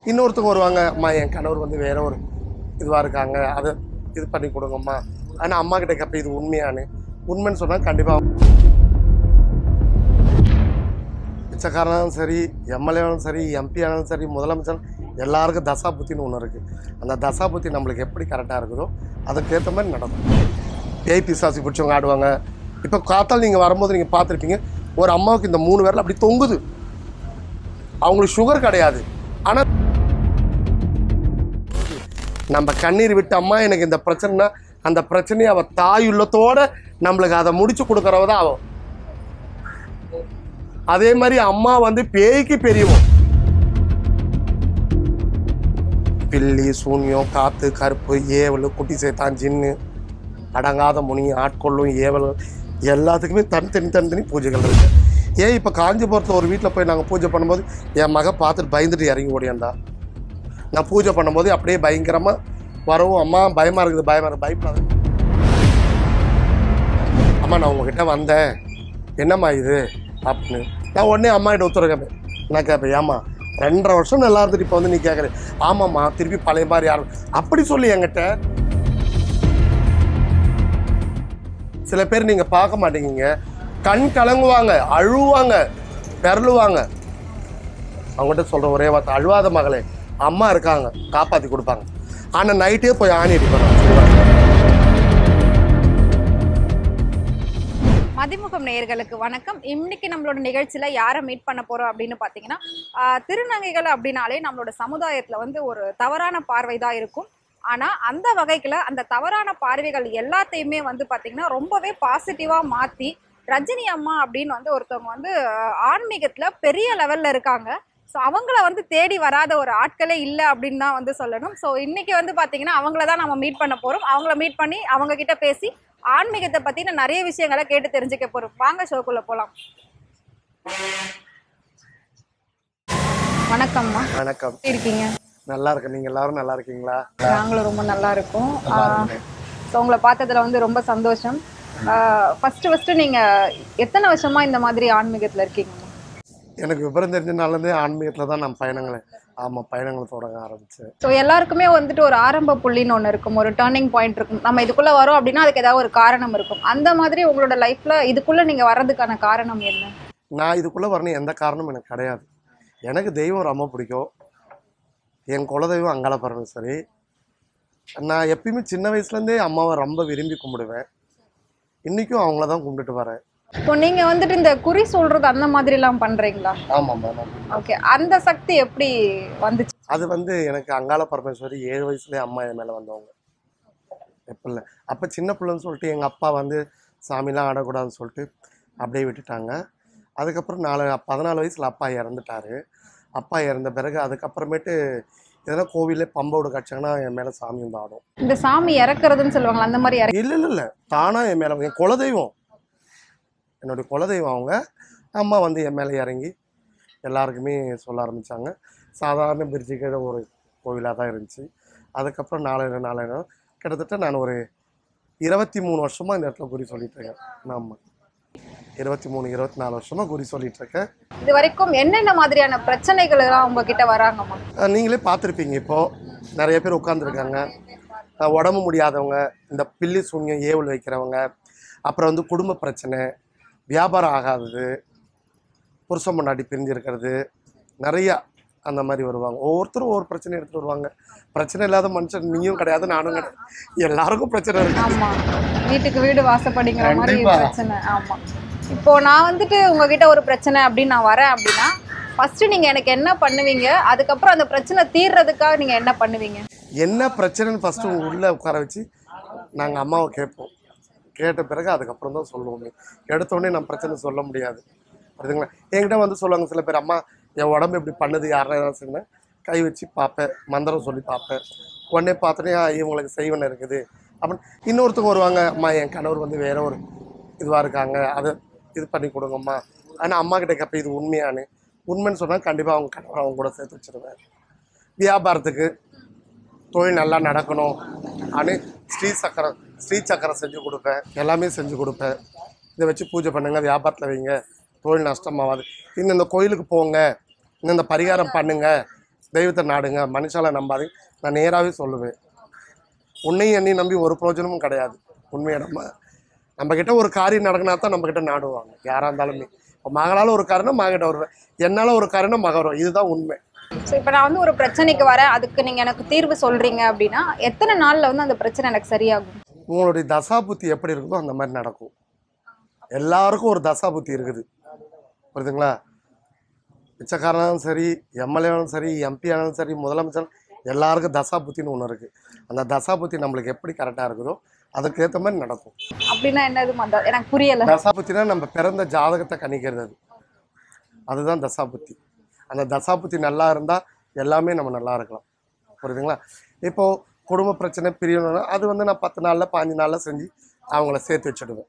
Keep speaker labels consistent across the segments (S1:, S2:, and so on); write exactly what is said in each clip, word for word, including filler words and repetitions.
S1: இன்னொருத்தங்க வருவாங்க, அம்மா என் கணவர் வந்து வேற ஒரு இதுவாக இருக்காங்க, அதை இது பண்ணி கொடுங்கம்மா. ஆனால் அம்மா கிட்ட கேட்ப இது உண்மையானு உண்மைன்னு சொன்னால் கண்டிப்பாக பிச்சைக்காரனாலும் சரி, எம்எல்ஏனாலும் சரி, எம்பி ஆனாலும் சரி, முதலமைச்சர் எல்லாருக்கும் தசா புத்தின்னு ஒன்று இருக்குது. அந்த தசா புத்தி நம்மளுக்கு எப்படி கரெக்டாக இருக்குதோ அதுக்கேற்ற மாதிரி நடக்கும். பேய் பிசாசி பிடிச்சவங்க ஆடுவாங்க. இப்போ காத்தால் நீங்கள் வரும்போது நீங்கள் பார்த்துருப்பீங்க, ஒரு அம்மாவுக்கு இந்த மூணு பேரில் அப்படி தொங்குது. அவங்களுக்கு சுகர் கிடையாது, ஆனால் நம்ம கண்ணீர் விட்டு அம்மா எனக்கு இந்த பிரச்சனைனா அந்த பிரச்சனையை அவள் தாயுள்ளத்தோட நம்மளுக்கு அதை முடிச்சு கொடுக்குறவ தான் அவன். அதே மாதிரி அம்மா வந்து பேய்க்கு பெரியவன். பில்லி, சூன்யம், காத்து, கருப்பு, ஏவல், குட்டி சேத்தான், ஜின்னு, அடங்காத முனி, ஆட்கொள்ளும், ஏவல், எல்லாத்துக்குமே தனித்தனி தனித்தனி பூஜைகள் இருக்கு. ஏன் இப்போ காஞ்சிபுரத்தில் ஒரு வீட்டில் போய் நாங்கள் பூஜை பண்ணும்போது என் மக பார்த்துட்டு பயந்துட்டு இறங்கி ஓடியாந்தா. நான் பூஜை பண்ணும்போது அப்படியே பயங்கரமாக வரவும், அம்மா பயமாக இருக்குது, பயமாக இருக்குது, பயப்படாது அம்மா, நான் உங்ககிட்ட வந்தேன், என்னம்மா இது அப்படின்னு. நான் உடனே அம்மா கிட்ட உத்தரவு கேட்பேன். நான் கேட்பேன், ஏம்மா ரெண்டரை வருஷம் நல்லா இருந்துட்டு இப்போ வந்து நீ கேட்குறேன். ஆமாம்மா, திருப்பி பழைய மாதிரி யாரும் அப்படி சொல்லி என்கிட்ட. சில பேர் நீங்கள் பார்க்க மாட்டேங்கிங்க, கண் கலங்குவாங்க, அழுவாங்க, பெறலுவாங்க. அவங்ககிட்ட சொல்கிற ஒரே வார்த்தை, அழுவாத மகளே, அம்மா இருக்காங்க, காப்பாற்றி கொடுப்பாங்க. ஆனால் நைட்டே போய் ஆணி அடிப்பாங்க.
S2: மதிமுகம் நேயர்களுக்கு வணக்கம். இன்னைக்கு நம்மளோட நிகழ்ச்சியில யாரை மீட் பண்ண போறோம் அப்படின்னு பாத்தீங்கன்னா, திருநங்கைகள் அப்படின்னாலே நம்மளோட சமுதாயத்துல வந்து ஒரு தவறான பார்வை தான் இருக்கும். ஆனா அந்த வகைக்குள்ள அந்த தவறான பார்வைகள் எல்லாத்தையுமே வந்து பாத்தீங்கன்னா ரொம்பவே பாசிட்டிவா மாத்தி, ரஜினி அம்மா அப்படின்னு வந்து ஒருத்தவங்க வந்து ஆன்மீகத்துல பெரிய லெவல்ல இருக்காங்க. ஸோ அவங்கள வந்து தேடி வராத ஒரு ஆட்களே இல்லை அப்படின்னு தான் வந்து சொல்லணும். ஸோ இன்னைக்கு வந்து பார்த்தீங்கன்னா அவங்கள தான் நம்ம மீட் பண்ண போகிறோம். அவங்கள மீட் பண்ணி அவங்க கிட்ட பேசி ஆன்மீகத்தை பற்றின நிறைய விஷயங்களை கேட்டு தெரிஞ்சுக்க போகிறோம். வாங்க ஷோக்குள்ள போகலாம். வணக்கம்மா.
S1: வணக்கம்.
S2: எப்படி இருக்கீங்க?
S1: நல்லா இருக்கு. நீங்கள் எல்லாரும் நல்லா இருக்கீங்களா?
S2: நாங்களும் ரொம்ப நல்லா இருக்கோம். ஸோ உங்களை பார்த்ததுல வந்து ரொம்ப சந்தோஷம். ஃபர்ஸ்ட் ஃபர்ஸ்ட் நீங்கள் எத்தனை வருஷமா இந்த மாதிரி ஆன்மீகத்தில் இருக்கீங்க?
S1: எனக்கு விவரம் தெரிஞ்ச நாள்லேருந்தே ஆன்மீகத்தில் தான் நான் பயணங்களை ஆமாம் பயணங்களை தொடங்க ஆரம்பித்தேன்.
S2: ஸோ எல்லாருக்குமே வந்துட்டு ஒரு ஆரம்ப புள்ளின்னு ஒன்று இருக்கும், ஒரு டேர்னிங் பாயிண்ட் இருக்கும். நம்ம இதுக்குள்ளே வரோம் அப்படின்னா அதுக்கு ஏதாவது ஒரு காரணம் இருக்கும். அந்த மாதிரி உங்களோட லைஃப்பில் இதுக்குள்ளே நீங்கள் வர்றதுக்கான காரணம் என்ன?
S1: நான் இதுக்குள்ளே வரணும் எந்த காரணமும் எனக்கு கிடையாது. எனக்கு தெய்வம் ரொம்ப பிடிக்கும். என் குலதெய்வம் அங்காள பரமேஸ்வரி. நான் எப்பயுமே சின்ன வயசுலேருந்தே அம்மாவை ரொம்ப விரும்பி கும்பிடுவேன். இன்றைக்கும் அவங்கள தான் கும்பிட்டுட்டு வரேன்.
S2: இப்போ நீங்கள் வந்துட்டு இந்த குறி சொல்கிறது அந்த மாதிரிலாம் பண்ணுறீங்களா?
S1: ஆமாம் மேம்.
S2: ஓகே, அந்த சக்தி எப்படி வந்துச்சு?
S1: அது வந்து எனக்கு அங்காள பரமேஸ்வரி ஏழு வயசுலேயே அம்மா என் மேலே வந்தவங்க. எப்போ இல்லை, அப்போ சின்ன பிள்ளைன்னு சொல்லிட்டு எங்கள் அப்பா வந்து சாமிலாம் ஆடக்கூடாதுன்னு சொல்லிட்டு அப்படியே விட்டுட்டாங்க. அதுக்கப்புறம் நாலு பதினாலு வயசில் அப்பா இறந்துட்டார். அப்பா இறந்த பிறகு அதுக்கப்புறமேட்டு எதனா கோவிலே பம்போடு காய்ச்சாங்கன்னா என் மேலே சாமி வந்து ஆடும்.
S2: இந்த சாமி இறக்குறதுன்னு சொல்லுவாங்களா, அந்த மாதிரி?
S1: இல்லை இல்லை இல்லை தானாக என் மேலே, என் குலதெய்வம், என்னுடைய குலதெய்வம் அவங்க. அம்மா வந்து என் மேலே இறங்கி எல்லாருக்குமே சொல்ல ஆரம்பித்தாங்க. சாதாரண பிரிட்ஜு கீழே ஒரு கோவிலாக தான் இருந்துச்சு. அதுக்கப்புறம் நாலு நாலு கிட்டத்தட்ட நான் ஒரு இருபத்தி மூணு வருஷமாக இந்த இடத்துல குறி சொல்லிட்டுருக்கேன். ஆமாம், இருபத்தி மூணு இருபத்தி நாலு வருஷமாக குறி சொல்லிகிட்ருக்கேன்.
S2: இது வரைக்கும் என்னென்ன மாதிரியான பிரச்சனைகள் எல்லாம் உங்ககிட்ட வராங்கம்மா?
S1: நீங்களே பார்த்துருப்பீங்க, இப்போது நிறைய பேர் உட்காந்துருக்காங்க. உடம்பு முடியாதவங்க, இந்த பில்லி சூன்யம் ஏவல் வைக்கிறவங்க, அப்புறம் வந்து குடும்ப பிரச்சனை, வியாபாரம் ஆகாதது, புருஷன் பொண்டாட்டி பிரிஞ்சிருக்கிறது, நிறையா அந்த மாதிரி வருவாங்க. ஒவ்வொருத்தரும் ஒவ்வொரு பிரச்சனை எடுத்துகிட்டு வருவாங்க. பிரச்சனை இல்லாத மனுஷன் நீயும் கிடையாது, நானும் கிடையாது. எல்லாருக்கும் பிரச்சனை இருக்கு.
S2: ஆமாம், வீட்டுக்கு வீடு வாசப்படிங்கிற மாதிரி பிரச்சனை. ஆமாம். இப்போ நான் வந்துட்டு உங்ககிட்ட ஒரு பிரச்சனை அப்படின்னு நான் வரேன் அப்படின்னா ஃபர்ஸ்ட் நீங்க எனக்கு என்ன பண்ணுவீங்க? அதுக்கப்புறம் அந்த பிரச்சனை தீர்றதுக்காக நீங்க என்ன பண்ணுவீங்க?
S1: என்ன பிரச்சனைன்னு ஃபர்ஸ்ட் உங்க உள்ள உட்கார வச்சு நாங்கள் அம்மாவை கேட்போம். கேட்ட பிறகு அதுக்கப்புறம் தான் சொல்லுவோமே. எடுத்தோடனே நான் பிரச்சனை சொல்ல முடியாது. புரியுதுங்களா? என்கிட்ட வந்து சொல்லுவாங்க சில பேர், அம்மா என் உடம்பு இப்படி பண்ணுது, யாரா ஏதாவது சொன்னேன், கை வச்சு பார்ப்பேன், மந்திரம் சொல்லி பார்ப்பேன். உடனே பார்த்தோன்னே இவங்களுக்கு செய்வன இருக்குது அப்படின்னு. இன்னொருத்தவங்க வருவாங்க, அம்மா என் கணவர் வந்து வேற ஒரு இதுவாக இருக்காங்க, அதை இது பண்ணி கொடுங்கம்மா. ஆனால் அம்மா கிட்ட கேட்ப இது உண்மையானு உண்மைன்னு சொன்னால் கண்டிப்பாக அவங்க கணவர் அவங்க கூட சேர்த்து வச்சுருவேன். வியாபாரத்துக்கு தொழில் நல்லா நடக்கணும் ஆனால் ஸ்ரீ சக்கரம் ஸ்ரீ சக்கரம் செஞ்சு கொடுப்பேன், எல்லாமே செஞ்சு கொடுப்பேன். இதை வச்சு பூஜை பண்ணுங்க, வியாபாரத்தில் வைங்க, தொழில் நஷ்டமாகாது, இந்தந்த கோயிலுக்கு போங்க, இந்தந்த பரிகாரம் பண்ணுங்க தெய்வத்தை நாடுங்க, மனுஷால நம்பாதீங்க. நான் நேராகவே சொல்லுவேன். உன்னையும் என்னையும் நம்பி ஒரு பிரயோஜனமும் கிடையாது. உண்மையை நம்ம நம்மக்கிட்ட ஒரு காரியம் நடக்கினா தான் நம்மக்கிட்ட நாடுவாங்க யாராக இருந்தாலுமே. இப்போ மகளால் ஒரு காரணம் மகிட்ட வருவேன், என்னால் ஒரு காரணம் மக வரும். இதுதான் உண்மை.
S2: ஸோ இப்போ நான் வந்து ஒரு பிரச்சனைக்கு வரேன், அதுக்கு நீங்கள் எனக்கு தீர்வு சொல்கிறீங்க அப்படின்னா எத்தனை நாளில் வந்து அந்த பிரச்சனை எனக்கு சரியாகும்?
S1: உங்களுடைய தசா புத்தி எப்படி இருக்குதோ அந்த மாதிரி நடக்கும். எல்லாருக்கும் ஒரு தசா புத்தி இருக்குது, புரியுதுங்களா? பிச்சைக்காரனாலும் சரி, எம்எல்ஏனாலும் சரி, எம்பி ஆனாலும் சரி, முதலமைச்சர், எல்லாருக்கும் தசா புத்தின்னு ஒன்று இருக்குது. அந்த தசா புத்தி நம்மளுக்கு எப்படி கரெக்டாக இருக்குதோ அதுக்கேற்ற மாதிரி நடக்கும்.
S2: அப்படின்னா என்னது எனக்கு புரியலை.
S1: தசா புத்தினா நம்ம பிறந்த ஜாதகத்தை கணிக்கிறது, அது அதுதான் தசா புத்தி. அந்த தசா புத்தி நல்லா இருந்தால் எல்லாமே நம்ம நல்லா இருக்கலாம், புரியுதுங்களா? இப்போது குடும்ப பிரச்சனை பிரியணும்னா அது வந்து நான் பத்து நாளில் பாஞ்சு நாளில் செஞ்சு அவங்கள சேர்த்து வச்சுடுவேன்.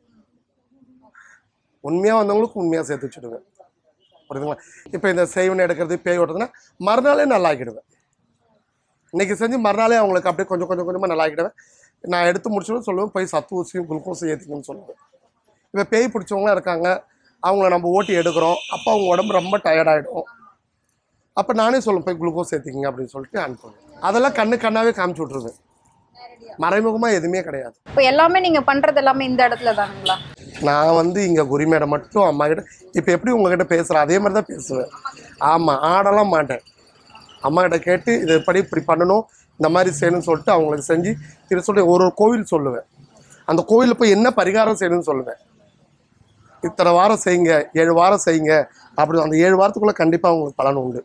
S1: உண்மையாக வந்தவங்களுக்கு உண்மையாக சேர்த்து வச்சுடுவேன், புரியுதுங்களா? இப்போ இந்த செய்வனை எடுக்கிறது பேய் ஓட்டுறதுன்னா மறுநாளே நல்லா ஆக்கிடுவேன். இன்றைக்கி செஞ்சு மறுநாளே அவங்களுக்கு அப்படியே கொஞ்சம் கொஞ்சம் கொஞ்சமாக நல்லா ஆக்கிடுவேன். நான் எடுத்து முடிச்சுன்னு சொல்லுவேன், போய் சத்து ஊசியும் குளுக்கோஸும் ஏற்றிக்கணும்னு சொல்லுவேன். இப்போ பேய் பிடிச்சவங்களாம் இருக்காங்க, அவங்கள நம்ம ஓட்டி எடுக்கிறோம், அப்போ அவங்க உடம்பு ரொம்ப டயர்டாகிடும். அப்போ நானே சொல்லுவேன் போய் குளுக்கோஸ் ஏற்றிக்கிங்க அப்படின்னு சொல்லிட்டு அனுப்புவேன். அதெல்லாம் கண்ணு கண்ணாவே காமிச்சு விட்ருவேன், மறைமுகமாக எதுவுமே கிடையாது.
S2: இப்போ எல்லாமே நீங்கள் பண்ணுறது எல்லாமே இந்த இடத்துல தானுங்களா?
S1: நான் வந்து இங்கே குருமேடை மட்டும் அம்மா கிட்ட இப்போ எப்படி உங்ககிட்ட பேசுகிறேன் அதே மாதிரி தான் பேசுவேன். ஆமாம், ஆடலாம் மாட்டேன். அம்மா கிட்ட கேட்டு இது எப்படி இப்படி பண்ணணும், இந்த மாதிரி செய்யணும்னு சொல்லிட்டு அவங்களுக்கு செஞ்சு இது சொல்லி ஒரு ஒரு கோவில் சொல்லுவேன். அந்த கோவிலில் போய் என்ன பரிகாரம் செய்யணும்னு சொல்லுவேன். இத்தனை வாரம் செய்யுங்க, ஏழு வாரம் செய்யுங்க, அப்படி அந்த ஏழு வாரத்துக்குள்ளே கண்டிப்பாக அவங்களுக்கு பலன் உண்டு.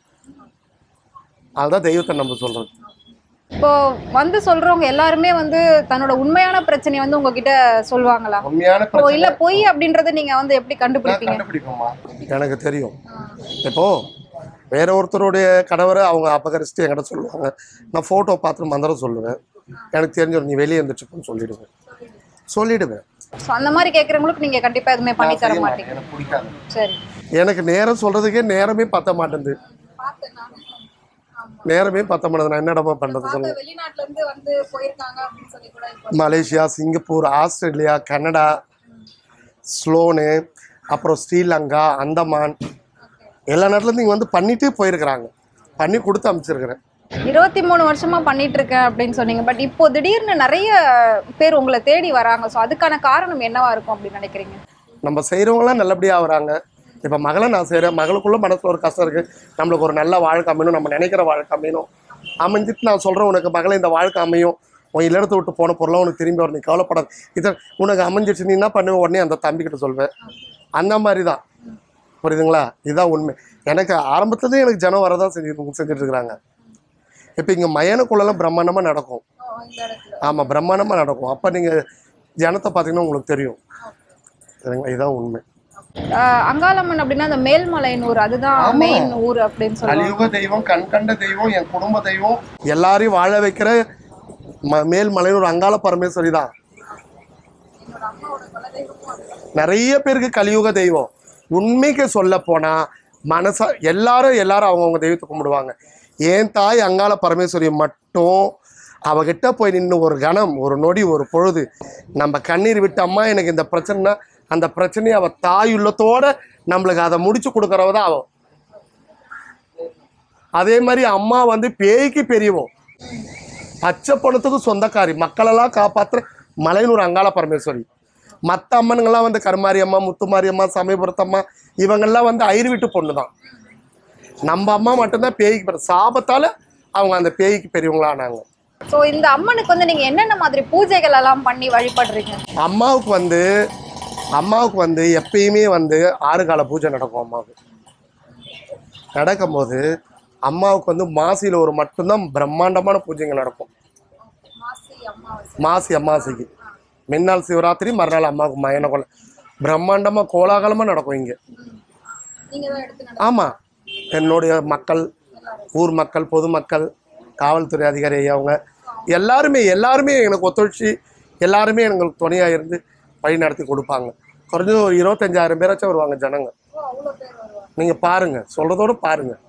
S1: அதுதான் தெய்வத்தை நம்ம சொல்கிறது.
S2: இப்போ வந்து சொல்றவங்க எல்லாருமே வந்து தன்னோட உண்மையான பிரச்சனையை வந்து உங்ககிட்ட சொல்லுவாங்களா?
S1: உண்மையான
S2: இல்ல பொய் அப்படின்றத நீங்க வந்து எப்படி கண்டுபிடிப்பீங்க?
S1: கண்டுபிடிப்போமா, எனக்கு தெரியும். இப்போ வேற ஒருத்தருடைய கணவரை அவங்க அபகரிச்சுட்டு என்கிட்ட சொல்லுவாங்க, நான் ஃபோட்டோ பார்த்துட்டு மந்திரம் சொல்லுவேன், எனக்கு தெரிஞ்சிடும் நீ வெளியே இருந்துச்சுன்னு சொல்லிடுவேன் சொல்லிடுவேன்
S2: அந்த மாதிரி கேட்குறவங்களுக்கு நீங்க கண்டிப்பா எதுவுமே பண்ணி தர மாட்டீங்க.
S1: எனக்கு பிடிக்காது.
S2: சரி,
S1: எனக்கு நேரம் சொல்றதுக்கே நேரமே பத்த மாட்டேங்குது. நேரமே பத்த மாட்டேங்குது. நான் என்னடமா பண்றது சொல்லுங்க.
S2: வெளிநாட்டுல இருந்து வந்து போயிருக்காங்க அப்படின்னு சொல்லி கூட
S1: மலேசியா, சிங்கப்பூர், ஆஸ்திரேலியா, கனடா, ஸ்லோனு, அப்புறம் ஸ்ரீலங்கா, அந்தமான், எல்லா நாட்டிலேருந்து இங்கே வந்து பண்ணிட்டு போயிருக்கிறாங்க, பண்ணி கொடுத்து அமைச்சிருக்கிறேன்.
S2: இருபத்தி மூணு வருஷமா பண்ணிட்டு இருக்கேன் அப்படின்னு சொன்னீங்க. பட் இப்போ திடீர்னு நிறைய பேர் உங்களை தேடி வராங்க. ஸோ அதுக்கான காரணம் என்னவா இருக்கும் அப்படின்னு நினைக்கிறீங்க?
S1: நம்ம செய்கிறவங்களாம் நல்லபடியாக வராங்க. இப்போ மகளை நான் செய்கிறேன், மகளுக்குள்ள மனசில் ஒரு கஷ்டம் இருக்குது, நம்மளுக்கு ஒரு நல்ல வாழ்க்கை அமையணும், நம்ம நினைக்கிற வாழ்க்கை அமையணும். அமைஞ்சிட்டு நான் சொல்கிறேன், உனக்கு மகளை இந்த வாழ்க்கை அமையும், உன் இல்லத்தை விட்டு போன பொருளாக உனக்கு திரும்பி வரும், நீ கவலைப்படாது, இதை உனக்கு அமைஞ்சிடுச்சு, நீ என்ன பண்ணுவேன் உடனே அந்த தம்பிக்கிட்ட சொல்வேன். அந்த மாதிரி தான், புரியுதுங்களா? இதுதான் உண்மை. எனக்கு ஆரம்பத்துலேருந்து எனக்கு ஜனம் வரதான் செஞ்சு செஞ்சுட்டு இருக்கிறாங்க. இப்போ இங்கே மயானக்குள்ளெல்லாம் பிரம்மாண்டமாக நடக்கும். ஆமாம், பிரம்மாண்டமாக நடக்கும். அப்போ நீங்கள் ஜனத்தை பார்த்தீங்கன்னா உங்களுக்கு தெரியும், சரிங்களா? இதுதான் உண்மை.
S2: அங்காளம்மன் அப்படின்னா அந்த மேல்மலையனூர், அதுதான் மெயின் ஊர் அப்படின்னு சொல்லி
S1: கலியுக தெய்வம், கண் கண்ட தெய்வம், என் குடும்ப தெய்வம், எல்லாரையும் வாழ வைக்கிற மேல்மலையனூர் அங்காள பரமேஸ்வரி தான். நிறைய பேருக்கு கலியுக தெய்வம். உண்மைக்கு சொல்ல போனா மனசா எல்லாரும் எல்லாரும் அவங்கவுங்க தெய்வத்தை கும்பிடுவாங்க. என் தாய் அங்காள பரமேஸ்வரி மட்டும் அவகிட்ட போய் நின்று ஒரு கணம், ஒரு நொடி, ஒரு பொழுது நம்ம கண்ணீர் விட்டு அம்மா எனக்கு இந்த பிரச்சனைனா அந்த பிரச்சனையை அவள் தாய் உள்ளத்தோட நம்மளுக்கு அதை முடிச்சு கொடுக்குறவ தான் அவள். அதே மாதிரி அம்மா வந்து பேய்க்கு பெரியவோம், பச்சை பணத்துக்கு சொந்தக்காரி, மக்களெல்லாம் காப்பாற்றுற மலையனூர் அங்காள பரமேஸ்வரி. மற்ற அம்மனுங்கள்லாம் வந்து கருமாரி அம்மா, முத்துமாரி அம்மா, சமயபுரத்தம்மா, இவங்கெல்லாம் வந்து ஐயர் வீட்டு பொண்ணு தான். நம்ம அம்மா மட்டும்தான் பேய்க்கு பெரிய, சாபத்தால் அவங்க அந்த பேய்க்கு பெரியவங்களானாங்க.
S2: ஸோ இந்த அம்மனுக்கு வந்து நீங்கள் என்னென்ன மாதிரி பூஜைகள் எல்லாம் பண்ணி வழிபடுறீங்க?
S1: அம்மாவுக்கு வந்து அம்மாவுக்கு வந்து எப்பயுமே வந்து ஆறு கால பூஜை நடக்கும். அம்மாவுக்கு நடக்கும்போது அம்மாவுக்கு வந்து மாசியில் ஒரு மட்டும்தான் பிரம்மாண்டமான பூஜைகள் நடக்கும். மாசி அமாவாசைக்கு மின்னாள் சிவராத்திரி, மறுநாள் அம்மாவுக்கு மயன கொலை பிரம்மாண்டமாக கோலாகலமாக நடக்கும் இங்கே. ஆமாம், என்னுடைய மக்கள், ஊர் மக்கள், பொதுமக்கள், காவல்துறை அதிகாரி அவங்க எல்லாருமே எல்லாருமே எனக்கு ஒத்துழைச்சி எல்லாருமே எங்களுக்கு துணையாக இருந்து வழி நடத்தி கொடுப்பாங்க. குறைஞ்சது ஒரு இருபத்தஞ்சாயிரம் பேராச்சும் வருவாங்க ஜனங்க. நீங்கள் பாருங்கள், சொல்கிறதோடு பாருங்கள்.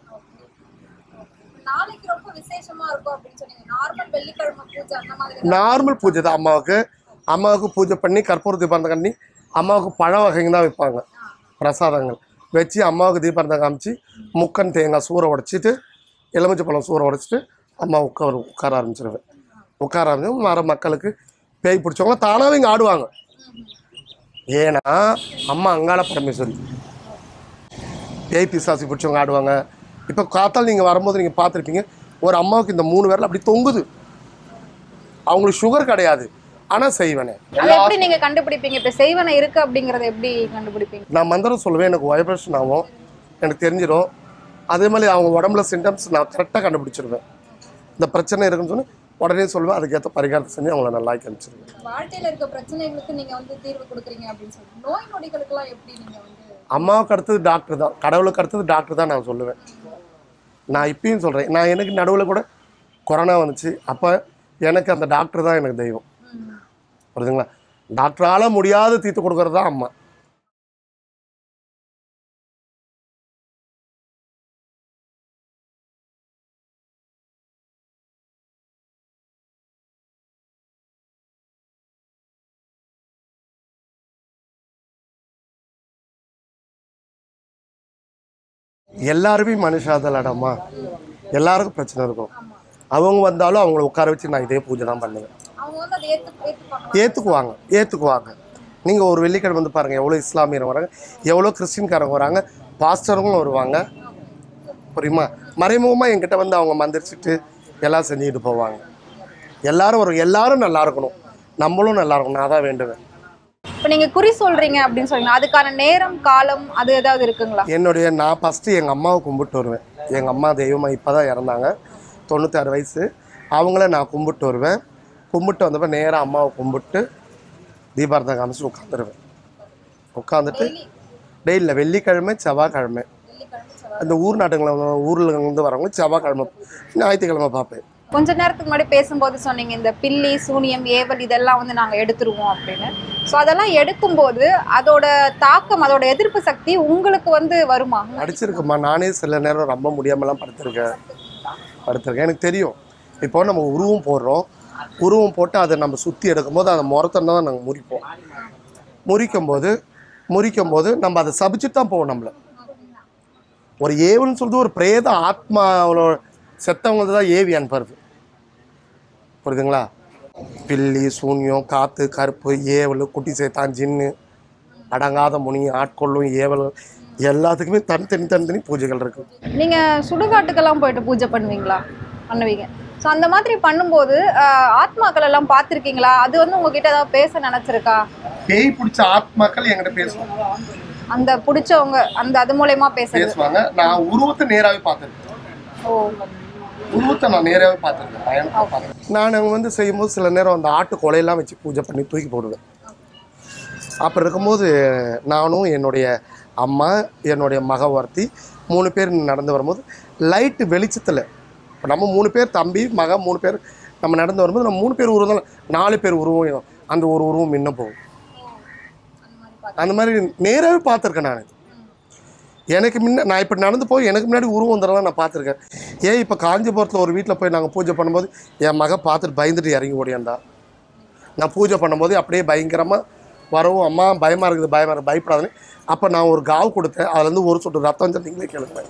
S1: நார்மல் பூஜை தான் அம்மாவுக்கு. அம்மாவுக்கு பூஜை பண்ணி கற்பூர தீபாரதம் பண்ணி அம்மாவுக்கு பழ வகைங்க தான் வைப்பாங்க, பிரசாதங்கள் வச்சு அம்மாவுக்கு தீபாரதம் காமிச்சு முக்கன் தேங்காய் சூற உடைச்சிட்டு எலுமிச்சை பழம் சூற உடைச்சிட்டு அம்மா உட்கார உட்கார ஆரம்பிச்சிருவேன். உட்கார ஆரம்பிச்சு வர மக்களுக்கு பேய் பிடிச்சவங்க தானாகவே இங்கே ஆடுவாங்க. ஏன்னா அம்மா அங்காள பரமேஸ்வரி, பேய் பிசாசி பிடிச்சவங்க ஆடுவாங்க. இப்போ காத்தால் நீங்கள் வரும்போது நீங்கள் பார்த்துருப்பீங்க, ஒரு அம்மாவுக்கு இந்த மூணு விரல் அப்படி தொங்குது. அவங்களுக்கு சுகர் கிடையாது, ஆனால் செய்வனே.
S2: அது எப்படி நீங்க கண்டுபிடிப்பீங்க? இப்ப செய்வன இருக்கு அப்படிங்கறத எப்படி கண்டுபிடிப்பீங்க?
S1: நான் மந்திரம் சொல்லுவேன், எனக்கு வைப்ரேஷன் ஆகும், எனக்கு தெரிஞ்சிடும். அதே மாதிரி அவங்க உடம்புல சிம்டம்ஸ் நான் கரெக்டாக கண்டுபிடிச்சிருவேன். இந்த பிரச்சனை இருக்குன்னு சொல்லி உடனே சொல்லுவேன், அதுக்கேற்ற பரிகாரத்தை செஞ்சு அவங்கள நல்லா அனுப்பிச்சிருவேன்.
S2: வாழ்க்கையில இருக்க பிரச்சனைகளுக்கு நீங்க வந்து தீர்வு கொடுக்குறீங்க அப்படின்னு சொல்லி நோய் நொடிகளுக்கெல்லாம் எப்படி நீங்க வந்து?
S1: அம்மாவுக்கு அடுத்தது டாக்டர் தான், கடவுளுக்கு அடுத்தது டாக்டர் தான் நான் சொல்லுவேன். நான் இப்பயும் சொல்கிறேன், நான் எனக்கு நடுவில் கூட கொரோனா வந்துச்சு, அப்போ எனக்கு அந்த டாக்டர் தான் எனக்கு தெய்வம். புரியுதுங்களா? டாக்டரால் முடியாத தீர்த்து கொடுக்கறது தான் அம்மா. எல்லாருமே மனுஷாதலடம்மா, எல்லாருக்கும் பிரச்சனை இருக்கும். அவங்க வந்தாலும் அவங்கள உட்கார வச்சு நான் இதே பூஜை தான் பண்ணுவேன். ஏற்றுக்குவாங்க ஏற்றுக்குவாங்க நீங்கள் ஒரு வெள்ளிக்கிழமை வந்து பாருங்கள், எவ்வளோ இஸ்லாமியர் வராங்க, எவ்வளோ கிறிஸ்டின்காரங்க வராங்க, பாஸ்டருங்களும் வருவாங்க. புரியுமா? மறைமுகமாக என்கிட்ட வந்து அவங்க மந்திரிச்சிட்டு எல்லாம் செஞ்சுக்கிட்டு போவாங்க. எல்லாரும் வரும், எல்லாரும் நல்லா இருக்கணும், நம்மளும் நல்லா இருக்கணும், நான் தான் வேண்டுவேன்.
S2: இப்போ நீங்கள் குறி சொல்கிறீங்க அப்படின்னு சொல்லுங்க, அதுக்கான நேரம் காலம் அது ஏதாவது இருக்குங்களா?
S1: என்னுடைய நான் ஃபஸ்ட்டு எங்கள் அம்மாவை கும்பிட்டு வருவேன். எங்கள் அம்மா தெய்வமாக இப்போ தான் இறந்தாங்க, தொண்ணூத்தாறு வயசு. அவங்கள நான் கும்பிட்டு வருவேன். கும்பிட்டு வந்தப்போ நேராக அம்மாவை கும்பிட்டு தீபாரதம் காமிச்சு உட்காந்துருவேன். உட்காந்துட்டு டெய்லியில் வெள்ளிக்கிழமை செவ்வாய்க்கிழமை அந்த ஊர் நாட்டுங்களை ஊரில் இருந்து வரவங்க செவ்வாய்க்கிழமை ஞாயிற்றுக்கிழமை பார்ப்பேன்.
S2: கொஞ்ச நேரத்துக்கு முன்னாடி பேசும்போது சொன்னீங்க இந்த பில்லி சூனியம் ஏவல் இதெல்லாம் வந்து நாங்கள் எடுத்துருவோம் அப்படின்னு. ஸோ அதெல்லாம் எடுக்கும்போது அதோட தாக்கம் அதோட எதிர்ப்பு சக்தி உங்களுக்கு வந்து வருமா?
S1: அடிச்சிருக்குமா, நானே சில நேரம் ரொம்ப முடியாமலாம் படுத்திருக்கேன் படுத்திருக்கேன் எனக்கு தெரியும். இப்போ நம்ம உருவம் போடுறோம், உருவம் போட்டு அதை நம்ம சுற்றி எடுக்கும்போது அதை முறத்தனை தான் நாங்கள் முறிப்போம். முறிக்கும் போது முறிக்கும் போது நம்ம அதை சபிச்சுட்டு தான் போவோம். நம்மளை ஒரு ஏவல்னு சொல்லிட்டு ஒரு பிரேத ஆத்மா அவளோட செத்தவங்க தான் ஏவி அனுப்புறது. புரியுதுங்களா? பில்லி சூன்யம் காற்று கருப்பு ஏவல் குட்டி சேத்தான் ஜின்னு அடங்காத முனி ஆட்கொள்ளும் ஏவல் எல்லாத்துக்குமே தனித்தனி தனித்தனி பூஜைகள் இருக்கு.
S2: நீங்கள் சுடுகாட்டுக்கெல்லாம் போயிட்டு பூஜை பண்ணுவீங்களா? பண்ணுவீங்க. ஸோ அந்த மாதிரி பண்ணும்போது ஆத்மாக்கள் எல்லாம் பார்த்துருக்கீங்களா? அது வந்து உங்ககிட்ட ஏதாவது பேச நினைச்சிருக்கா?
S1: பேய் பிடிச்ச ஆத்மாக்கள் என்கிட்ட பேசுவாங்க.
S2: அந்த பிடிச்சவங்க அந்த அது மூலயமா பேச
S1: பேசுவாங்க. நான் உருவத்தை நேராகவே பார்த்துருக்கேன்.
S2: ஓ,
S1: உருவத்தை நான் நேராகவே பார்த்துருக்கேன். நான் அவங்க வந்து செய்யும்போது சில நேரம் அந்த ஆட்டு கொலையெல்லாம் வச்சு பூஜை பண்ணி தூக்கி போடுவேன். அப்போ இருக்கும்போது நானும் என்னுடைய அம்மா என்னுடைய மக ஒருத்தி மூணு பேர் நடந்து வரும்போது லைட்டு வெளிச்சத்தில், இப்போ நம்ம மூணு பேர் தம்பி மக மூணு பேர் நம்ம நடந்து வரும்போது நம்ம மூணு பேர் உருவம் தான், நாலு பேர் உருவம் அந்த ஒரு உருவம் இன்னும் போகும். அந்த மாதிரி நேராகவே பார்த்துருக்கேன் நான். எனக்கு முன்ன நான் இப்போ நடந்து போய் எனக்கு முன்னாடி உருவம் வந்துடலாம் நான் பார்த்துருக்கேன். ஏன் இப்போ காஞ்சிபுரத்தில் ஒரு வீட்டில் போய் நாங்கள் பூஜை பண்ணும்போது என் மக பார்த்துட்டு பயந்துட்டு இறங்கி ஓடியாந்தா. நான் பூஜை பண்ணும்போது அப்படியே பயங்கரமாக வரவும், அம்மா பயமாக இருக்குது பயமாக இருக்குது பயப்படாதுன்னு. அப்போ நான் ஒரு காவு கொடுத்தேன், அதுலேருந்து ஒரு சொட்டு ரத்தம் நீங்களே கேளுங்க.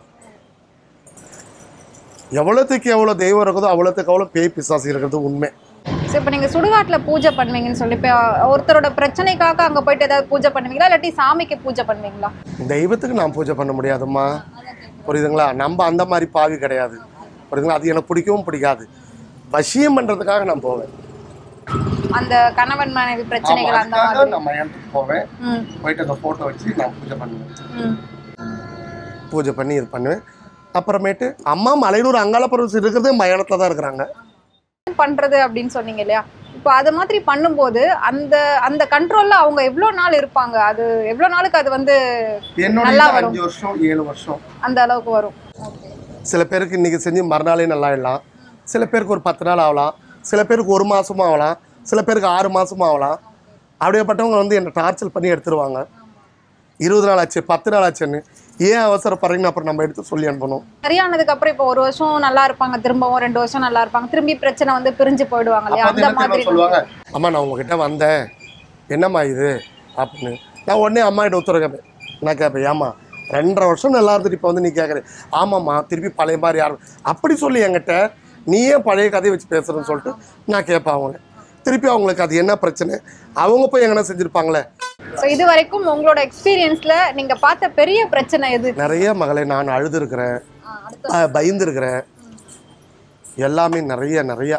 S1: எவ்வளோத்துக்கு எவ்வளோ தெய்வம் இருக்குதோ அவ்வளோத்துக்கு அவ்வளோ பேய் பிசாசி இருக்கிறது உண்மை.
S2: ஸோ இப்போ நீங்கள் சுடுகாட்டில் பூஜை பண்ணுவீங்கன்னு சொல்லி இப்போ ஒருத்தரோட பிரச்சனைக்காக அங்கே போயிட்டு ஏதாவது பூஜை பண்ணுவீங்களா, இல்லாட்டி சாமிக்கு பூஜை பண்ணுவீங்களா?
S1: தெய்வத்துக்கு நான் பூஜை பண்ண முடியாதும்மா, புரியுதுங்களா? நம்ம அந்த மாதிரி பாவி கிடையாது, புரியுதுங்களா? அது எனக்கு பிடிக்கவும் பிடிக்காது. வசியம் பண்ணுறதுக்காக நான் போவேன்.
S2: அந்த கணவன் மனைவி பிரச்சனைகள் அந்த மாதிரி
S1: நான் மயானத்துக்கு போவேன். போயிட்டு அந்த ஃபோட்டோ வச்சு நான் பூஜை பண்ணுவேன். பூஜை பண்ணி இது பண்ணுவேன். அப்புறமேட்டு அம்மா மலையனூர் அங்காள பரமேஸ்வரி இருக்கிறதே மயானத்தில் தான் இருக்கிறாங்க.
S2: பண்றது அப்படின்னு சொன்னீங்க இல்லையா? இப்போ அது மாதிரி பண்ணும்போது அந்த அந்த கண்ட்ரோல்ல அவங்க எவ்வளவு நாள் இருப்பாங்க? அது எவ்வளவு நாளுக்கு அது வந்து நல்லா வரும்?
S1: அஞ்சு வருஷம் ஏழு வருஷம்
S2: அந்த அளவுக்கு வரும்.
S1: சில பேருக்கு இன்னைக்கு செஞ்சு மறுநாளே நல்லா ஆயிடலாம், சில பேருக்கு ஒரு பத்து நாள் ஆகலாம், சில பேருக்கு ஒரு மாசமும் ஆகலாம், சில பேருக்கு ஆறு மாசமும் ஆகலாம். அப்படியேப்பட்டவங்க வந்து என்னை டார்ச்சர் பண்ணி எடுத்துருவாங்க. இருபது நாள் ஆச்சு பத்து நாள் ஆச்சுன்னு ஏன் அவசரப்படுறீங்கன்னு அப்புறம் நம்ம எடுத்து சொல்லி அனுப்பணும்.
S2: சரியானதுக்கு அப்புறம் இப்போ ஒரு வருஷம் நல்லா இருப்பாங்க, திரும்பவும் ரெண்டு வருஷம் நல்லா இருப்பாங்க, திரும்பி பிரச்சனை வந்து பிரிஞ்சு போயிடுவாங்க இல்லையா? அந்த மாதிரி
S1: சொல்லுவாங்க, அம்மா நான் உங்ககிட்ட வந்தேன் என்னம்மா இது அப்படின்னு. நான் உடனே அம்மா கிட்ட உத்தரவு கேட்பேன். நான் கேட்பேன், ஏம்மா ரெண்டரை வருஷம் நல்லா இருந்துட்டு இப்போ வந்து நீ கேட்குற ஆமாம்மா திருப்பி பழைய மாதிரி யாரும் அப்படி சொல்லி என்கிட்ட நீ ஏன் பழைய கதையை வச்சு பேசுகிறேன்னு சொல்லிட்டு நான் கேட்பேன் அவங்க திருப்பி அவங்களுக்கு அது என்ன பிரச்சனை அவங்க போய் எங்கன்னா செஞ்சுருப்பாங்களே.
S2: ஸோ இது வரைக்கும் உங்களோட எக்ஸ்பீரியன்ஸில் நீங்கள் பார்த்த பெரிய பிரச்சனை எது?
S1: நிறைய மகளை நான் அழுதுருக்கிறேன், பயந்துருக்கிறேன், எல்லாமே நிறைய நிறையா.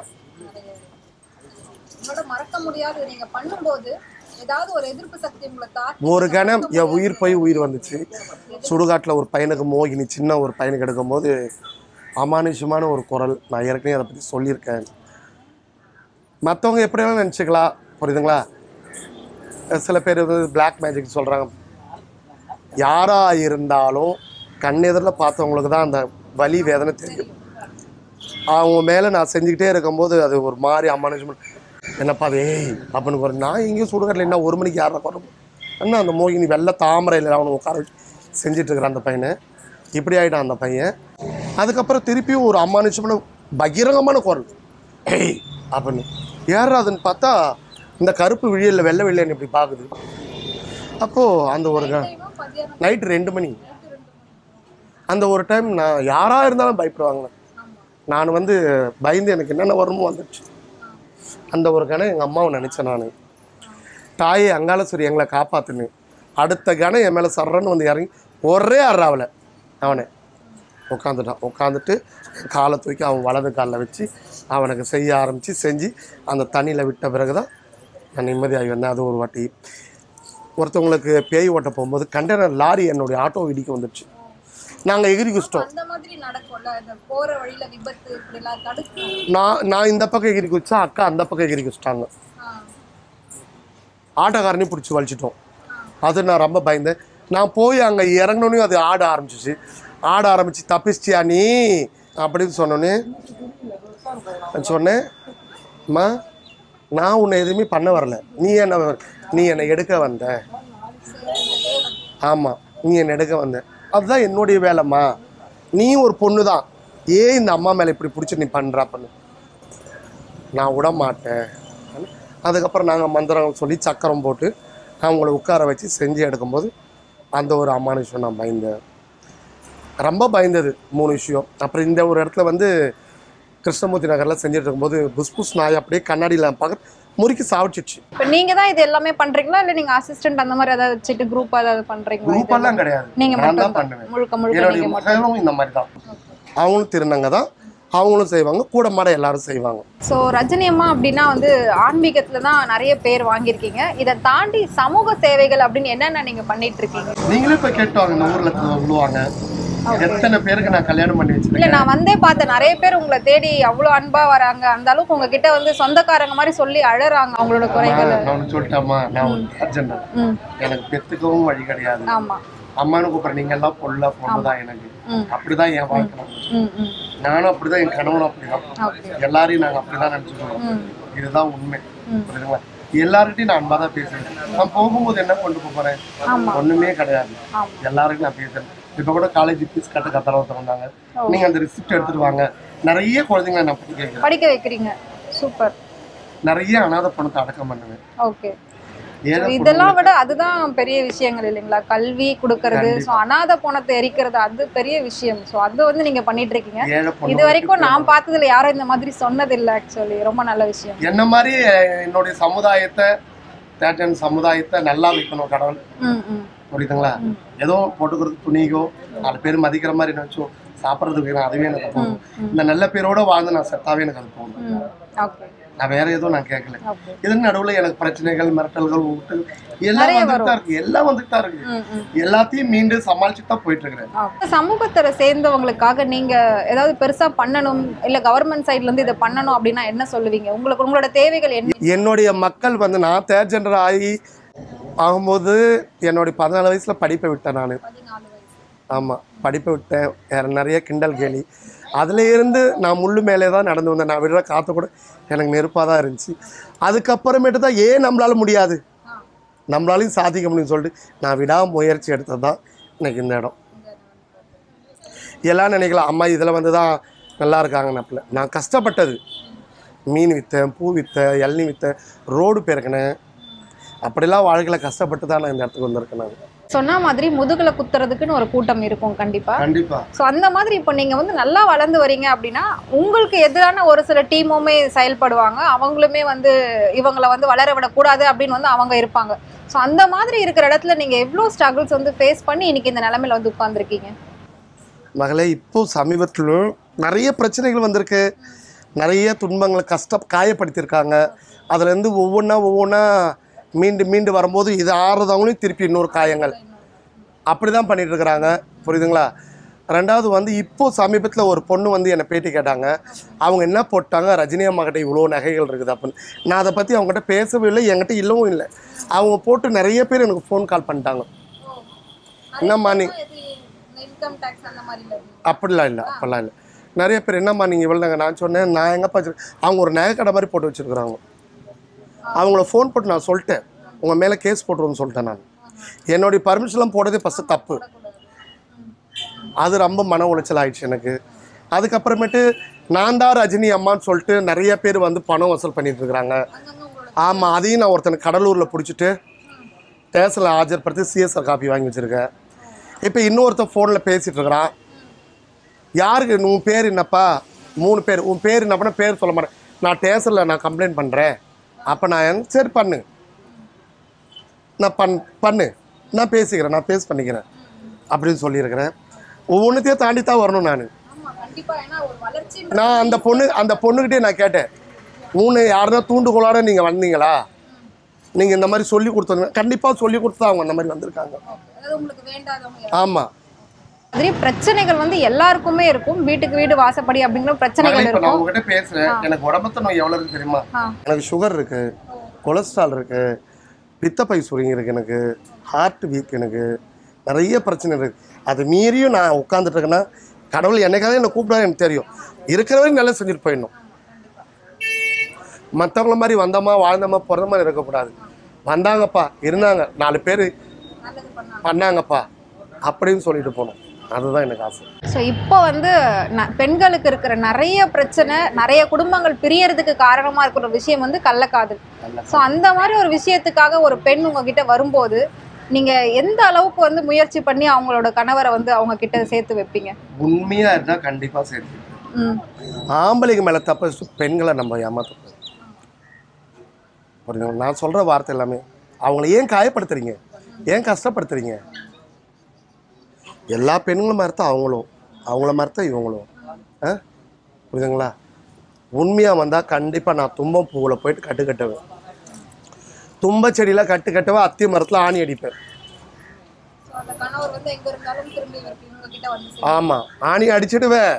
S2: மறக்க முடியாது நீங்க பண்ணும்போது ஏதாவது ஒரு எதிர்ப்பு சக்தி உங்களை தாக்கி
S1: ஒரு கணம் என் உயிர் போய் உயிர் வந்துச்சு. சுடுகாட்டில் ஒரு பையனுக்கு மோகினி சின்ன ஒரு பையனுக்கு எடுக்கும்போது அமானுஷமான ஒரு குரல். நான் ஏற்கனவே அதை பற்றி சொல்லியிருக்கேன். மற்றவங்க எப்படியாலும் நினச்சிக்கலாம், புரியுதுங்களா? சில பேர் வந்து பிளாக் மேஜிக் சொல்கிறாங்க. யாராக இருந்தாலும் கண்ணெதிரில் பார்த்தவங்களுக்கு தான் அந்த வலி வேதனை தெரியும். அவங்க மேலே நான் செஞ்சுக்கிட்டே இருக்கும்போது அது ஒரு மாதிரி அமானுஷமான என்னப்பா ஏய் அப்படின்னு ஒரு நான் எங்கேயும் சுடுகாட்டில் என்ன ஒரு மணிக்கு யாரை வரும் என்ன அந்த மோகினி வெள்ளை தாமரையில் அவனை உட்கார வச்சு செஞ்சிட்ருக்கிறான் அந்த பையனை. இப்படி ஆகிட்டான் அந்த பையன். அதுக்கப்புறம் திருப்பியும் ஒரு அமானுஷமான பகிரங்கமான குரல் ஏய் அப்படின்னு ஏறாதுன்னு பார்த்தா இந்த கருப்பு விழியில் வெள்ளை வெள்ளைன்னு இப்படி பார்க்குது. அப்போது அந்த ஒரு நைட்டு ரெண்டு மணி அந்த ஒரு டைம் நான் யாராக இருந்தாலும் பயப்படுவாங்க. நான் வந்து பயந்து எனக்கு என்னென்ன வருமோ வந்துடுச்சு. அந்த ஒரு கணம் எங்கள் அம்மாவை நினச்சேன். நான் தாயை அங்காளஸ்வரி எங்களை காப்பாற்றுன்னு அடுத்த கணம் என் மேலே சர்றன்னு வந்து இறங்கி ஒரே அறாவில் அவனை உட்காந்துட்டான். உட்காந்துட்டு காலை தூக்கி அவன் வலது காலில் வச்சு அவனுக்கு செய்ய ஆரம்பித்து செஞ்சு அந்த தண்ணியில் விட்ட பிறகு தான் நான் நிம்மதியாகி வந்தேன். அது ஒரு வாட்டி ஒருத்தவங்களுக்கு பேய் ஓட்ட போகும்போது கண்டெய்னர் லாரி என்னுடைய ஆட்டோ இடிக்க வந்துடுச்சு. நாங்கள் எகிரி குச்சிட்டோம். நான் நான் இந்த பக்கம் எகிரி குச்சா அக்கா அந்த பக்கம் எகிரி குச்சிட்டாங்க. ஆட்டோக்காரனையும் பிடிச்சி வலிச்சிட்டோம். அது நான் ரொம்ப பயந்தேன். நான் போய் அங்கே இறங்கினோன்னே அது ஆட ஆரம்பிச்சிச்சு. ஆட ஆரம்பிச்சு தப்பிச்சிட்டியா நீ அப்படின்னு சொன்னோன்னே சொன்னேன் அம்மா நான் உன்னை எதுவுமே பண்ண வரல, நீ என்ன நீ என்னை எடுக்க வந்த. ஆமாம் நீ என்னை எடுக்க வந்த, அதுதான் என்னுடைய வேலைம்மா. நீ ஒரு பொண்ணு தான், ஏன் இந்த அம்மா மேலே இப்படி பிடிச்சி நீ பண்ணுறா பண்ணு. நான் விட மாட்டேன். அதுக்கப்புறம் நாங்கள் மந்திரம் சொல்லி சக்கரம் போட்டு அவங்கள உட்கார வச்சு செஞ்சு எடுக்கும்போது அந்த ஒரு அமானுஷம் நான் பயந்தேன், ரொம்ப பயந்தது மூணு விஷயம். அப்புறம் இந்த ஒரு இடத்துல வந்து கிருஷ்ணமூர்த்தி நகரில் செஞ்சுட்டு இருக்கும்போது புஸ் புஸ் நாய் அப்படியே கண்ணாடியில் பார்க்க முறுக்கி சாவிச்சிச்சு.
S2: இப்போ நீங்கள் தான் இது எல்லாமே பண்ணுறீங்களா இல்லை நீங்கள் அசிஸ்டன்ட் அந்த மாதிரி ஏதாவது வச்சுட்டு குரூப்பாக ஏதாவது பண்ணுறீங்களா?
S1: குரூப்பெல்லாம் கிடையாது,
S2: நீங்கள்
S1: நான் தான் பண்ணுவேன்.
S2: முழுக்க முழுக்க
S1: என்னுடைய மகளும் இந்த மாதிரி தான், அவங்களும் திருநங்க தான், அவங்களும் செய்வாங்க, கூட மாட எல்லாரும் செய்வாங்க.
S2: ஸோ ரஜினி அம்மா அப்படின்னா வந்து ஆன்மீகத்தில் தான் நிறைய பேர் வாங்கியிருக்கீங்க. இதை தாண்டி சமூக சேவைகள் அப்படின்னு என்னென்ன நீங்கள் பண்ணிட்டு இருக்கீங்க?
S1: நீங்களே இப்போ கேட்டுவாங்க இந்த ஊரில் சொல்லுவாங்க எத்தனை பேருக்கு நான் கல்யாணம் பண்ணி வச்சிருக்கேன்.
S2: இல்லை நான் வந்தே பார்த்தேன், நிறைய பேர் உங்களை தேடி அவ்வளோ அன்பா வராங்க. அந்த அளவுக்கு உங்ககிட்ட வந்து சொந்தக்காரங்க மாதிரி சொல்லி அழறாங்க அவங்களோட குறைகளை.
S1: நான் சொல்லிட்டேம்மா, நான் ஒரு அர்ஜென்ட், எனக்கு பெத்துக்கவும் வழி கிடையாது.
S2: ஆமா
S1: அம்மானு கூப்பிட்ற நீங்க எல்லாம் பொண்ணா பொண்ணுதான் எனக்கு, அப்படிதான் என் வாழ்க்கை. நானும் அப்படிதான், என் கணவனும் அப்படிதான், எல்லாரையும் நாங்க அப்படிதான் நினைச்சுக்கோம். இதுதான் உண்மை, புரியுதுங்களா? எல்லார்கிட்டையும் நான் அன்பாதான் பேசுறேன். நான் போகும்போது என்ன கொண்டு போறேன், ஒண்ணுமே கிடையாது, எல்லாருக்கும் நான் பேசுறேன். இப்ப கூட காலேஜ் ஃபீஸ் கட்ட கத்தரவத்தை வந்தாங்க, நீங்க அந்த ரிசிப்ட் எடுத்துட்டு வாங்க. நிறைய குழந்தைங்களை நான் படிக்க வைக்கிறேன்,
S2: படிக்க வைக்கிறீங்க. சூப்பர்.
S1: நிறைய அனாதை பணத்தை அடக்கம் பண்ணுவேன்.
S2: ஓகே, இதெல்லாம் விட அதுதான் பெரிய விஷயங்கள் இல்லைங்களா? கல்வி கொடுக்கறது, ஸோ அனாதை பணத்தை எரிக்கிறது, அது பெரிய விஷயம். ஸோ அது வந்து நீங்க பண்ணிட்டு இருக்கீங்க. இது வரைக்கும் நான் பார்த்ததுல யாரும் இந்த மாதிரி சொன்னது இல்லை. ஆக்சுவலி ரொம்ப நல்ல விஷயம்.
S1: என்ன மாதிரி என்னுடைய சமுதாயத்தை, தேட்டன் சமுதாயத்தை நல்லா வைக்கணும் கடவுள், புரியுதுங்களா? ஏதோ போட்டுக்கிறது துணிகோ நாலு பேர் மதிக்கிற மாதிரி நினைச்சோ சாப்பிட்றதுக்கு அதுவே எனக்கு போகும். இந்த நல்ல பேரோட வாழ்ந்து நான் செத்தாவே எனக்கு அது போகும். நான் வேற எதுவும் நான் கேட்கல. இதன் நடுவில் எனக்கு பிரச்சனைகள், மிரட்டல்கள், ஊட்டு எல்லாம் வந்துட்டு தான் இருக்கு, எல்லாம் வந்துட்டு தான் இருக்கு. எல்லாத்தையும் மீண்டும் சமாளிச்சுட்டு தான் போயிட்டு இருக்கிறேன்.
S2: சமூகத்தை சேர்ந்தவங்களுக்காக நீங்க ஏதாவது பெருசா பண்ணணும், இல்ல கவர்மெண்ட் சைட்ல இருந்து இதை பண்ணணும் அப்படின்னா என்ன சொல்லுவீங்க? உங்களுக்கு உங்களோட தேவைகள் என்ன? என்னுடைய
S1: மக்கள் வந்து நான் தேர்ட் ஜெண்டர் ஆகி ஆகும்போது என்னுடைய பதினாலு வயசுல படிப்பை விட்டேன். நான் ஆமாம் படிப்பை விட்டேன். நிறைய கிண்டல் கேலி, அதில் இருந்து நான் முள்ளு மேலே தான் நடந்து வந்தேன். நான் விடுற காற்று கூட எனக்கு நெருப்பாக தான் இருந்துச்சு. அதுக்கப்புறமேட்டு தான் ஏன் நம்மளால முடியாது, நம்மளாலையும் சாதிக்க முடியும்னு சொல்லிட்டு நான் விடாம முயற்சி எடுத்தது தான் எனக்கு இந்த இடம். எல்லாம் நினைக்கலாம் அம்மா இதில் வந்து தான் நல்லா இருக்காங்க. நப்பில் நான் கஷ்டப்பட்டது, மீன் விற்றேன், பூ விற்றேன், இளநீ விற்றேன், ரோடு பெருக்கினேன், அப்படிலாம் வாழ்க்கையில் கஷ்டப்பட்டு தான் நான் இந்த இடத்துக்கு வந்திருக்கேன். நான்
S2: சொன்ன மாதிரி முதுகுல குத்துறதுக்குன்னு ஒரு கூட்டம் இருக்கும் கண்டிப்பா
S1: கண்டிப்பா.
S2: ஸோ அந்த மாதிரி இப்போ நீங்க வந்து நல்லா வளர்ந்து வரீங்க அப்படின்னா உங்களுக்கு எதிரான ஒரு சில டீமுமே செயல்படுவாங்க, அவங்களுமே வந்து இவங்களை வந்து வளர விடக்கூடாது அப்படின்னு வந்து அவங்க இருப்பாங்க. ஸோ அந்த மாதிரி இருக்கிற இடத்துல நீங்க எவ்வளோ ஸ்ட்ரகிள்ஸ் வந்து ஃபேஸ் பண்ணி இன்னைக்கு இந்த நிலைமையில வந்து உட்கார்ந்துருக்கீங்க?
S1: மகளே, இப்போ சமீபத்தில் நிறைய பிரச்சனைகள் வந்திருக்கு, நிறைய துன்பங்களை கஷ்டம் காயப்படுத்தியிருக்காங்க. அதுலேருந்து ஒவ்வொன்றா ஒவ்வொன்றா மீண்டு மீண்டு வரும்போது இது ஆறுறதவங்களையும் திருப்பி இன்னொரு காயங்கள் அப்படி தான் பண்ணிட்டு இருக்கிறாங்க. புரியுதுங்களா? ரெண்டாவது வந்து இப்போது சமீபத்தில் ஒரு பொண்ணு வந்து என்னை பேட்டி கேட்டாங்க. அவங்க என்ன போட்டாங்க, ரஜினி அம்மா கிட்ட இவ்வளோ நகைகள் இருக்குது அப்படின்னு. நான் அதை பற்றி அவங்ககிட்ட பேசவே இல்லை, என்கிட்ட இல்லவும் இல்லை. அவங்க போட்டு நிறைய பேர் எனக்கு ஃபோன் கால் பண்ணிட்டாங்க. என்னம்மா நீ அப்படிலாம் இல்லை, அப்படிலாம் இல்லை. நிறைய பேர் என்னம்மா நீங்கள் இவ்வளோ நாங்கள் நான் சொன்னேன், நான் எங்கப்பா வச்சுருக்கேன். அவங்க ஒரு நகை கடை மாதிரி போட்டு வச்சுருக்குறாங்க. அவங்கள ஃபோன் போட்டு நான் சொல்லிட்டேன், உங்கள் மேலே கேஸ் போட்டுருன்னு சொல்லிட்டேன். நான் என்னுடைய பர்மிஷன்லாம் போட்டதே ஃபஸ்ட்டு தப்பு. அது ரொம்ப மன உளைச்சல் ஆயிடுச்சு எனக்கு. அதுக்கப்புறமேட்டு நான் தான் ரஜினி அம்மான்னு சொல்லிட்டு நிறைய பேர் வந்து பணம் வசூல் பண்ணிட்டு இருக்கிறாங்க. ஆமாம், அதையும் நான் ஒருத்தனை கடலூரில் பிடிச்சிட்டு ஸ்டேஷனில் ஆஜர்படுத்தி சிஎஸ்ஆர் காப்பி வாங்கி வச்சுருக்கேன். இப்போ இன்னொருத்தன் ஃபோனில் பேசிகிட்டு இருக்கிறான். யாருக்கு உன் பேர் என்னப்பா? மூணு பேர். உன் பேர் என்னப்பா? பேர் சொல்ல மாட்டேன். நான் ஸ்டேஷனில் நான் கம்ப்ளைண்ட் பண்ணுறேன். அப்போ நான் என் சரி பண்ணு, நான் பண் பண்ணு நான் பேசிக்கிறேன், நான் பேஸ் பண்ணிக்கிறேன் அப்படின்னு சொல்லியிருக்கிறேன். ஒவ்வொன்றுத்தையும் தாண்டி தான் வரணும். நான் நான் அந்த பொண்ணு அந்த பொண்ணுக்கிட்டே நான் கேட்டேன், மூணு யாருன்னா தூண்டுகோளாட நீங்கள் வந்தீங்களா? நீங்கள் இந்த மாதிரி சொல்லி கொடுத்தீங்க. கண்டிப்பாக சொல்லி கொடுத்து அவங்க அந்த மாதிரி வந்திருக்காங்க. ஆமாம்,
S2: அதே பிரச்சனைகள் வந்து எல்லாருக்குமே இருக்கும். வீட்டுக்கு வீடு வாசப்படி அப்படிங்கிற பிரச்சனைகள் இருக்கும்.
S1: நான் உங்ககிட்ட பேசுறேன், எனக்கு உடம்புத்த நோய் எவ்வளவு இருக்கு தெரியுமா? எனக்கு சுகர் இருக்கு, கொலஸ்ட்ரால் இருக்கு, பித்தப்பை சுருங்கி இருக்கு, எனக்கு ஹார்ட் வீக், எனக்கு நிறைய பிரச்சனை இருக்கு. அது மீறியும் நான் உட்காந்துட்டு இருக்கேன்னா கடவுள் என்னைக்காவது என்னை கூப்பிடாது எனக்கு தெரியும். இருக்கிற வரைக்கும் நல்லா செஞ்சுட்டு போயிடணும். மற்றவங்கள மாதிரி வந்தோமா வாழ்ந்தோமா பிறந்த மாதிரி இருக்கக்கூடாது. வந்தாங்கப்பா, இருந்தாங்க, நாலு பேர் பண்ணாங்கப்பா அப்படின்னு சொல்லிட்டு போகணும். அதுதான் எனக்கு ஆசை.
S2: ஸோ இப்போ வந்து பெண்களுக்கு இருக்கிற நிறைய பிரச்சனை, நிறைய குடும்பங்கள் பிரியறதுக்கு காரணமாக இருக்கிற விஷயம் வந்து கள்ளக்காதல். ஸோ அந்த மாதிரி ஒரு விஷயத்துக்காக ஒரு பெண் உங்ககிட்ட வரும்போது நீங்கள் எந்த அளவுக்கு வந்து முயற்சி பண்ணி அவங்களோட கணவரை வந்து அவங்க கிட்ட சேர்த்து வைப்பீங்க?
S1: உண்மையாக இருந்தால் கண்டிப்பாக சேர்த்து. ஆம்பளைங்க மேலே தப்பு, பெண்களை நம்ம ஏமாத்த புரியுதுங்க. நான் சொல்கிற வார்த்தை எல்லாமே அவங்கள ஏன் காயப்படுத்துறீங்க, ஏன் கஷ்டப்படுத்துறீங்க? எல்லா பெண்களும் மாதிரி தான் அவங்களும், அவங்கள மாதிரி தான் இவங்களும். ஆ புரியுதுங்களா? உண்மையாக வந்தால் கண்டிப்பாக நான் தும்பம் பூவில் போயிட்டு கட்டு கட்டுவேன். தும்ப செடியில் கட்டு கட்டுவேன், அத்தி மரத்தில் ஆணி அடிப்பேன். ஆமாம், ஆணி அடிச்சிடுவேன்.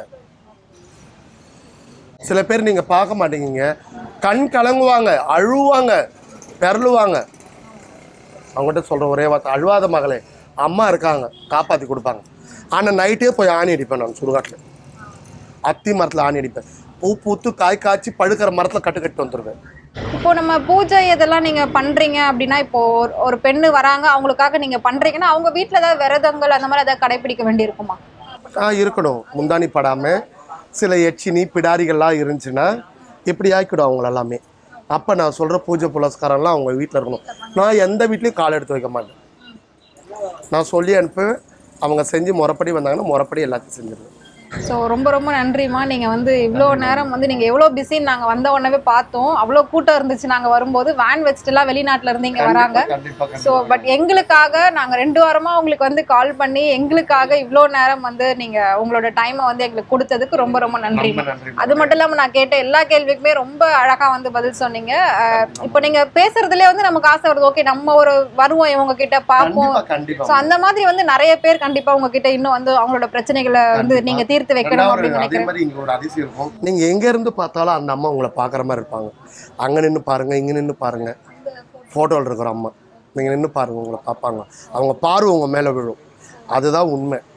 S1: சில பேர் நீங்கள் பார்க்க மாட்டேங்கிங்க, கண் கலங்குவாங்க, அழுவாங்க, பெறலுவாங்க. அவங்ககிட்ட சொல்கிற ஒரே வார்த்தை, அழுவாத மகளே, அம்மா இருக்காங்க, காப்பாற்றி கொடுப்பாங்க. ஆனால் நைட்டே போய் ஆணி அடிப்பேன். நான் சுடுகாட்டில் அத்தி மரத்தில் ஆணி அடிப்பேன். பூ பூத்து காய் காய்ச்சி படுக்கிற மரத்தில் கட்டு கட்டு வந்துடுவேன்.
S2: இப்போ நம்ம பூஜை இதெல்லாம் நீங்கள் பண்ணுறீங்க அப்படின்னா, இப்போ ஒரு பெண்ணு வராங்க, அவங்களுக்காக நீங்கள் பண்ணுறீங்கன்னா அவங்க வீட்டில் ஏதாவது விரதங்கள் அந்த மாதிரி ஏதாவது கடைப்பிடிக்க வேண்டியிருக்குமா?
S1: ஆ இருக்கணும். முந்தானி படாமல் சில எச்சினி பிடாரிகள்லாம் இருந்துச்சுன்னா இப்படி ஆக்கிடும் அவங்கள எல்லாமே. அப்போ நான் சொல்கிற பூஜை புலஸ்காரம்லாம் அவங்க வீட்டில் இருக்கணும். நான் எந்த வீட்லேயும் கால் எடுத்து வைக்க மாட்டேன். நான் சொல்லி அனுப்புவேன், அவங்க செஞ்சு முறைப்படி வந்தாங்கன்னா முறைப்படி எல்லாத்தையும் செஞ்சிடுவேன்.
S2: ஸோ ரொம்ப ரொம்ப நன்றிம்மா. நீங்கள் வந்து இவ்வளோ நேரம் வந்து நீங்கள் எவ்வளோ பிஸின்னு நாங்கள் வந்த உடனே பார்த்தோம். அவ்வளோ கூட்டம் இருந்துச்சு. நாங்கள் வரும்போது வேன் வச்சுட்டுலாம் வெளிநாட்டில் இருந்து இங்கே வராங்க. ஸோ பட் எங்களுக்காக நாங்கள் ரெண்டு வாரமாக உங்களுக்கு வந்து கால் பண்ணி எங்களுக்காக இவ்வளோ நேரம் வந்து நீங்கள் உங்களோட டைமை வந்து எங்களுக்கு கொடுத்ததுக்கு ரொம்ப ரொம்ப நன்றி. அது மட்டும் இல்லாமல் நான் கேட்ட எல்லா கேள்விக்குமே ரொம்ப அழகாக வந்து பதில் சொன்னீங்க. இப்போ நீங்கள் பேசுறதுலேயே வந்து நமக்கு ஆசை வருது, ஓகே நம்ம ஒரு வருவோம் இவங்க கிட்ட பார்ப்போம். ஸோ அந்த மாதிரி வந்து நிறைய பேர் கண்டிப்பாக உங்ககிட்ட இன்னும் வந்து அவங்களோட பிரச்சனைகளை வந்து நீங்கள் தீர்த்து வைக்கணும் அப்படின்னு நினைக்கிறேன்.
S1: நீங்க எங்க இருந்து பார்த்தாலும் அந்த அம்மா உங்களை பாக்குற மாதிரி இருப்பாங்க. அங்க நின்று பாருங்க, இங்க நின்று பாருங்க, போட்டோல இருக்கிற அம்மா நீங்க நின்று பாருங்க, உங்களை பார்ப்பாங்க. அவங்க பார்வை உங்க மேல விழும். அதுதான் உண்மை.